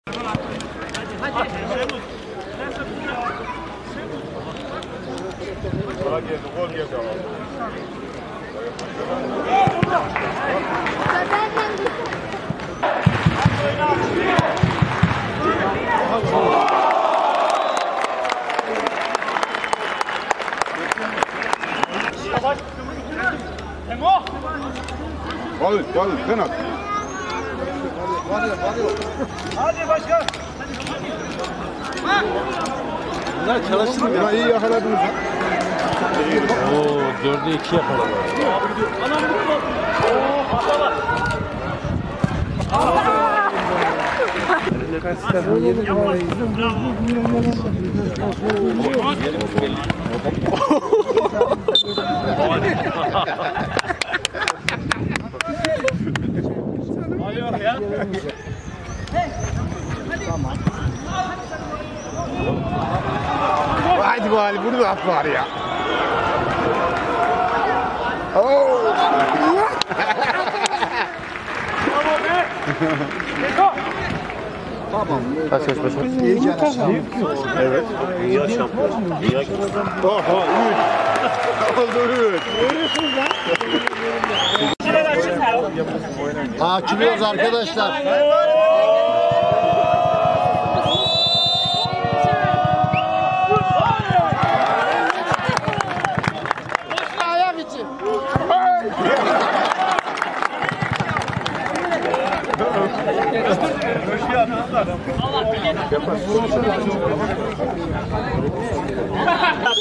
Gol geldi ama. Hadi, penat. Hadi başkan. Bunlar çalıştı mı? Ya iyi yakaladınız. Oo, 4'e 2 yapalım. Anam mutlu. Oo, patlalar. Alıyor ya. Haydi bari bunu da at var ya. Oo. Bravo be. Eko. Tamam. Kaç başa? Evet. Dünya şampiyonu. Dünya Oho, 3. Oldu 3. Takipçiyoruz arkadaşlar. Ayak için. Allah bilir.